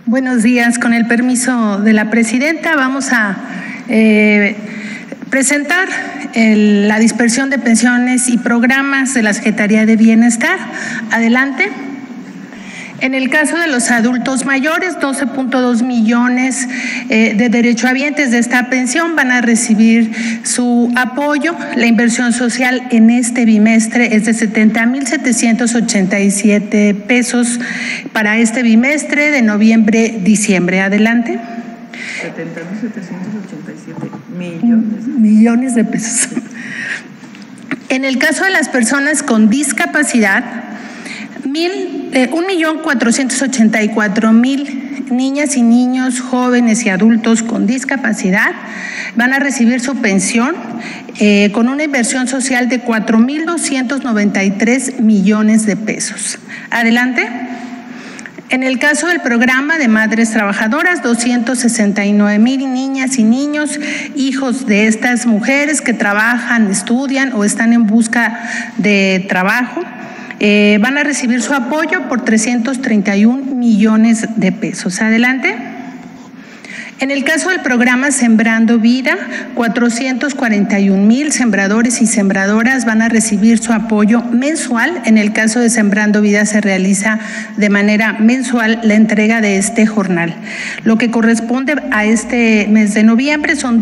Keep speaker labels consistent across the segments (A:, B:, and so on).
A: Buenos días. Con el permiso de la presidenta, vamos a presentar la dispersión de pensiones y programas de la Secretaría de Bienestar. Adelante. En el caso de los adultos mayores, 12.2 millones de derechohabientes de esta pensión van a recibir su apoyo. La inversión social en este bimestre es de 70,787 pesos para este bimestre de noviembre-diciembre. Adelante.
B: 70,787
A: millones de pesos. En el caso de las personas con discapacidad, 1,484,000 niñas y niños, jóvenes y adultos con discapacidad van a recibir su pensión con una inversión social de 4,293 millones de pesos. Adelante. En el caso del programa de madres trabajadoras, 269,000 niñas y niños, hijos de estas mujeres que trabajan, estudian o están en busca de trabajo, van a recibir su apoyo por 331 millones de pesos. Adelante. En el caso del programa Sembrando Vida, 441,000 sembradores y sembradoras van a recibir su apoyo mensual. En el caso de Sembrando Vida se realiza de manera mensual la entrega de este jornal. Lo que corresponde a este mes de noviembre son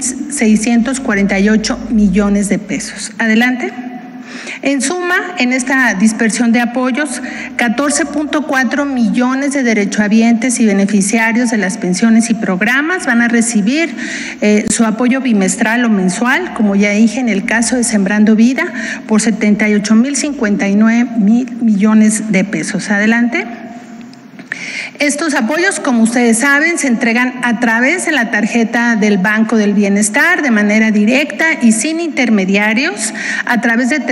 A: 2,648 millones de pesos. Adelante. En suma, en esta dispersión de apoyos, 14.4 millones de derechohabientes y beneficiarios de las pensiones y programas van a recibir su apoyo bimestral o mensual, como ya dije, en el caso de Sembrando Vida, por 78,059 millones de pesos. Adelante. Estos apoyos, como ustedes saben, se entregan a través de la tarjeta del Banco del Bienestar de manera directa y sin intermediarios a través de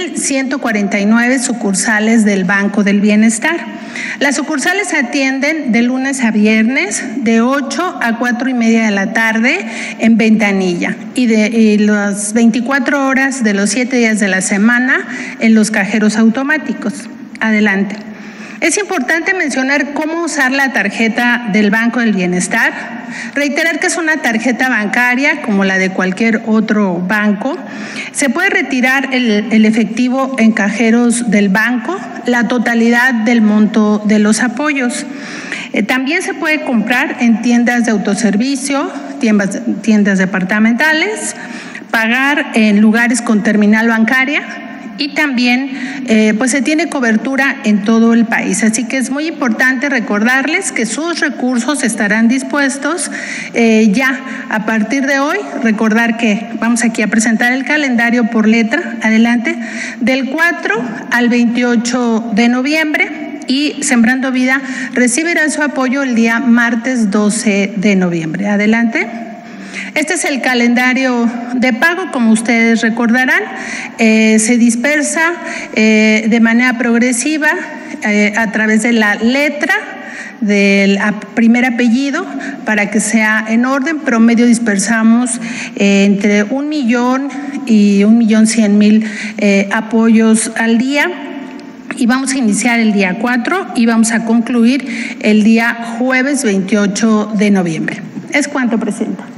A: 3,149 sucursales del Banco del Bienestar. Las sucursales se atienden de lunes a viernes de 8 a 4:30 de la tarde en ventanilla y las 24 horas de los 7 días de la semana en los cajeros automáticos. Adelante. Es importante mencionar cómo usar la tarjeta del Banco del Bienestar. Reiterar que es una tarjeta bancaria como la de cualquier otro banco. Se puede retirar el efectivo en cajeros del banco, la totalidad del monto de los apoyos. También se puede comprar en tiendas de autoservicio, tiendas departamentales, pagar en lugares con terminal bancaria. Y también pues se tiene cobertura en todo el país. Así que es muy importante recordarles que sus recursos estarán dispuestos ya a partir de hoy. Recordar que vamos aquí a presentar el calendario por letra, adelante, del 4 al 28 de noviembre. Y Sembrando Vida recibirá su apoyo el día martes 12 de noviembre. Adelante. Este es el calendario de pago, como ustedes recordarán, se dispersa de manera progresiva a través de la letra del primer apellido para que sea en orden. Promedio dispersamos entre 1 millón y 1,100,000 apoyos al día. Y vamos a iniciar el día 4 y vamos a concluir el día jueves 28 de noviembre. Es cuanto, Presidenta.